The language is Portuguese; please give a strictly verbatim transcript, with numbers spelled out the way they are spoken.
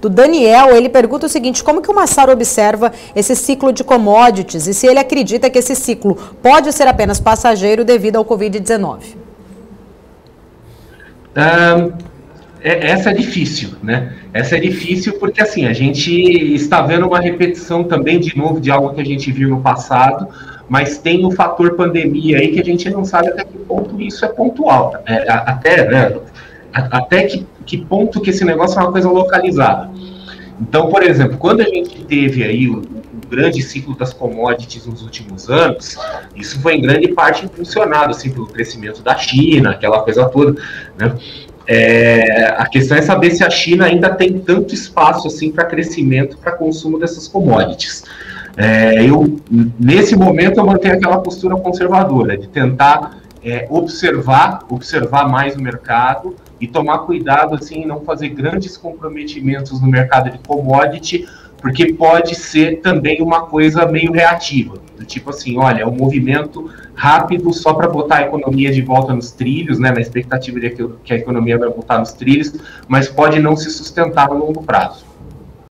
do Daniel. Ele pergunta o seguinte: como que o Massaro observa esse ciclo de commodities e se ele acredita que esse ciclo pode ser apenas passageiro devido ao covid dezenove? Um, essa é difícil, né? Essa é difícil porque, assim, a gente está vendo uma repetição também, de novo, de algo que a gente viu no passado, mas tem o fator pandemia aí que a gente não sabe até que ponto isso é pontual. É, até, né, até que, que ponto que esse negócio é uma coisa localizada. Então, por exemplo, quando a gente teve aí o, o grande ciclo das commodities nos últimos anos, isso foi em grande parte impulsionado assim, pelo crescimento da China, aquela coisa toda, né? É, a questão é saber se a China ainda tem tanto espaço assim para crescimento, para consumo dessas commodities. É, eu, nesse momento, eu mantenho aquela postura conservadora, de tentar é, observar, observar mais o mercado e tomar cuidado assim, em não fazer grandes comprometimentos no mercado de commodity, porque pode ser também uma coisa meio reativa, do tipo assim, olha, é um movimento rápido só para botar a economia de volta nos trilhos, né, na expectativa de que a economia vai voltar nos trilhos, mas pode não se sustentar no longo prazo.